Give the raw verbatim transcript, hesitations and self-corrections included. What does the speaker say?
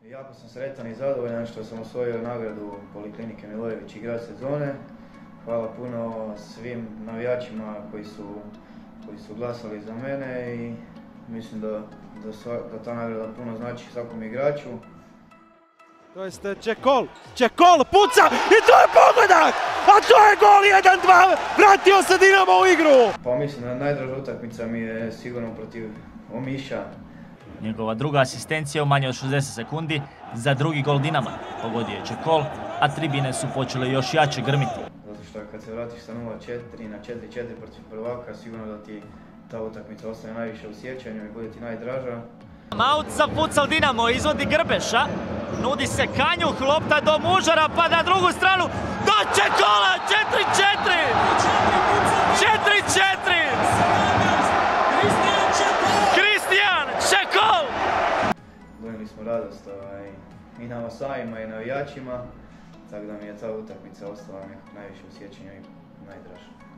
Jako sam sretan i zadovoljan što sam osvojio nagradu Poliklinike Milojević igrač sezone. Hvala puno svim navijačima koji su, koji su glasali za mene i mislim da, da, sva, da ta nagrada puno znači svakom igraču. To je Čekol, Čekol puca i to je pogodak! A to je gol jedan dva, vratio se Dinamo u igru! Pa mislim da najdraža utakmica mi je sigurno protiv Omiša. Njegova druga asistencija u manje od šezdeset sekundi za drugi gol Dinama. Pogodio je Čekol, a tribine su počele još jače grmiti. Zato što kad se vratiš sa nula četiri na četiri četiri protiv prvaka, sigurno da ti ta utakmica ostaje najviše u sjećanju i bude ti najdraža. Maut za futsal Dinamo, izvodi Grbeša, nudi se Kanjuh, lopta do Mužara, pa na drugu stranu do Čekola, četiri četiri! četiri četiri! Kristijan Čekol! Donijeli smo radost ovaj, i nama samima i navijačima, tako da mi je ta utakmica ostala najviše u sjećanju i najdraža.